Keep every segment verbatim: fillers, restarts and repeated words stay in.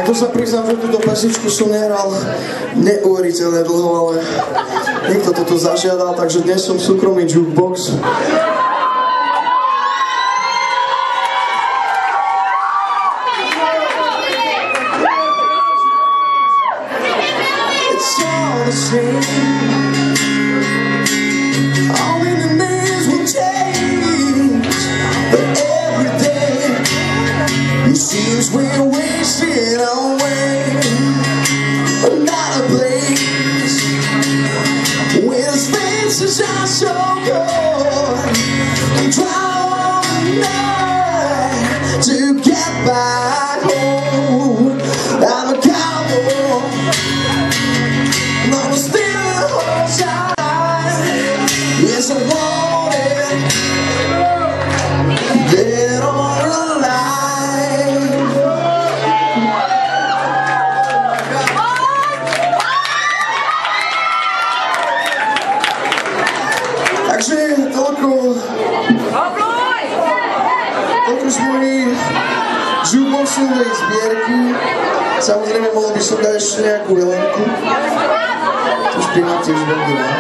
Tak to sa priznám, že túto pesničku som nehral neuveriteľne dlho, ale niekto toto zažiadal, takže dnes som súkromný jukebox. It's all the same. Seems we're wasting away. Not a place where spaces are so good. I'm trying night to get back home. I'm a cowboy, and I'm still a horse. Yes, I want it. Dead or alive. Takže toľko toľko z mojej jukeboxovej zbierky. Samozrejme, mohol by som dať ešte nejakú Helenku. To špinám tiež veľmi rád.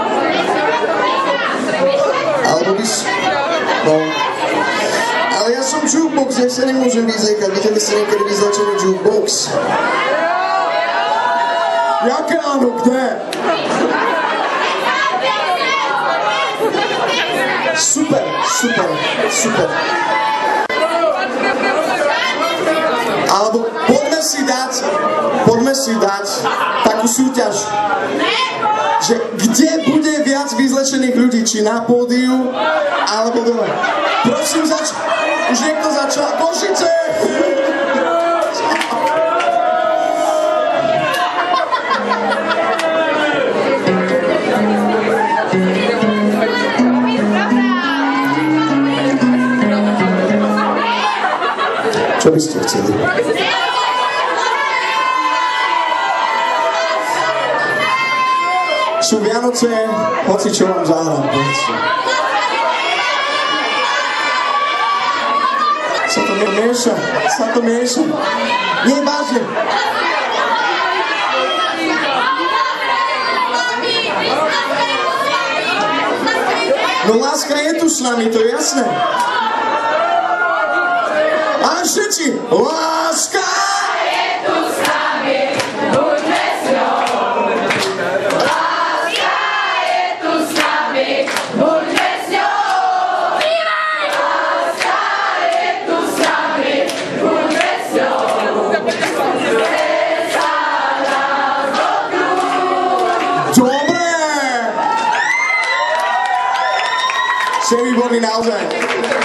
Alebo by si... No. Ale ja som jukebox, ja sa nemôžem vyzliekať. Videli ste niekedy vyzlečený jukebox? Jaké áno, kde? Super, super, super. Alebo poďme si dať, poďme si dať takú súťaž, že kde bude viac vyzlečených ľudí, či na pódiu, alebo dole. Prosím, zač... už niekto začal. Košice! Čo by ste chceli? Sú Vianoce, hoci čo vám zahrám, povedzte. Sa to nemieša, sa to mieša. Nie, vážne. No láska je tu s nami, to je jasné. A všetci, láska je tu s nami, buďme s ňou. Láska je tu s nami, buďme s ňou. Láska je tu s nami, buďme s ňou. Chce sa nás dotknúť. Dobre! Ste výborní naozaj.